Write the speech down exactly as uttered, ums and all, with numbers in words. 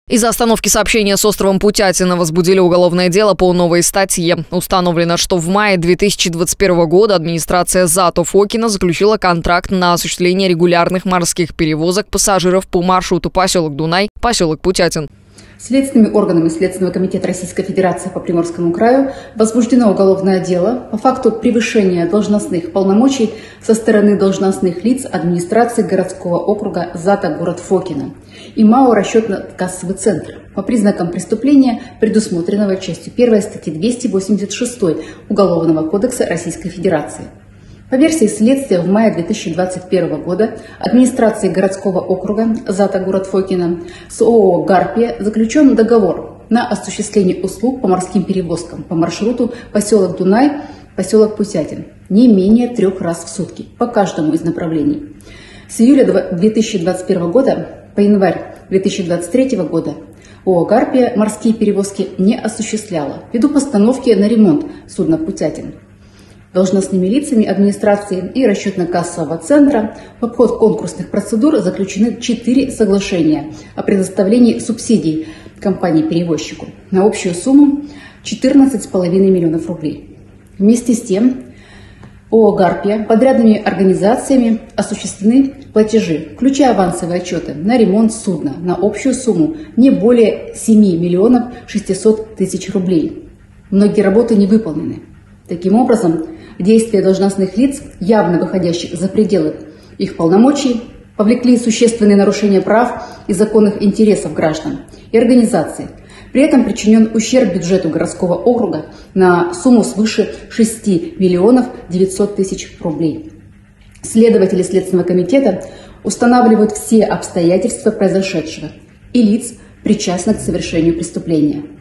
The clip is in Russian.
Из-за остановки сообщения с островом Путятина возбудили уголовное дело по новой статье. Установлено, что в мае две тысячи двадцать первого года администрация ЗАТО Фокина заключила контракт на осуществление регулярных морских перевозок пассажиров по маршруту поселок Дунай, поселок Путятин. Следственными органами Следственного комитета Российской Федерации по Приморскому краю возбуждено уголовное дело по факту превышения должностных полномочий со стороны должностных лиц администрации городского округа ЗАТО город Фокино и МАО «Расчетно-кассовый центр» по признакам преступления, предусмотренного частью первой статьи двести восемьдесят шесть Уголовного кодекса Российской Федерации. По версии следствия, в мае две тысячи двадцать первого года администрацией городского округа ЗАТО город Фокино с ООО «Гарпия» заключен договор на осуществление услуг по морским перевозкам по маршруту поселок Дунай, поселок Путятин не менее трех раз в сутки по каждому из направлений. С июля две тысячи двадцать первого года по январь две тысячи двадцать третьего года ООО «Гарпия» морские перевозки не осуществляла ввиду постановки на ремонт судна «Путятин». Должностными лицами администрации и расчетно-кассового центра в обход конкурсных процедур заключены четыре соглашения о предоставлении субсидий компании-перевозчику на общую сумму четырнадцать с половиной миллионов рублей. Вместе с тем, ООО «Гарпия» подрядными организациями осуществлены платежи, включая авансовые отчеты, на ремонт судна на общую сумму не более семи миллионов шестисот тысяч рублей. Многие работы не выполнены. Таким образом, действия должностных лиц, явно выходящих за пределы их полномочий, повлекли существенные нарушения прав и законных интересов граждан и организаций. При этом причинен ущерб бюджету городского округа на сумму свыше шести миллионов девятисот тысяч рублей. Следователи Следственного комитета устанавливают все обстоятельства произошедшего и лиц, причастных к совершению преступления.